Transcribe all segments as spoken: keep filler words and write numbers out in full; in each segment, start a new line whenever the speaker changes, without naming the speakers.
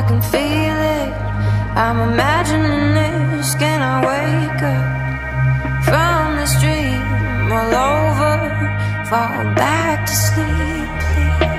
I can feel it. I'm imagining this. Can I wake up from this dream all over? Fall back to sleep, please.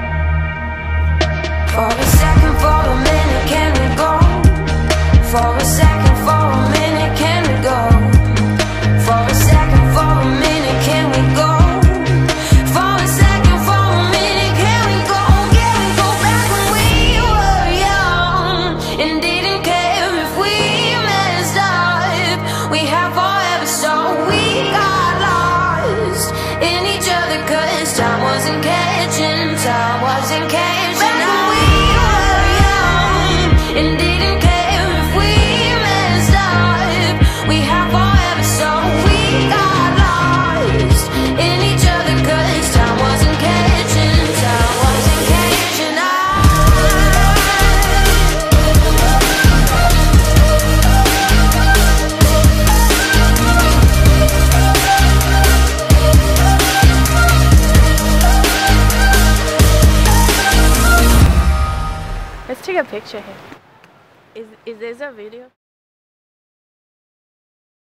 For a second, for a minute, can we go? For a second, for a minute, can we go? For a second, for a minute, can we go? For a second, for a minute, can we go? Can we go back when we were young and didn't care if we messed up? We had forever, so we got lost in each other, 'cause time wasn't catching, time wasn't catching. Back when we were young and didn't care if we messed up. We had forever, so we got lost in each other, 'cause time wasn't catching, time wasn't catching
Let's take a picture here. Is is this a video?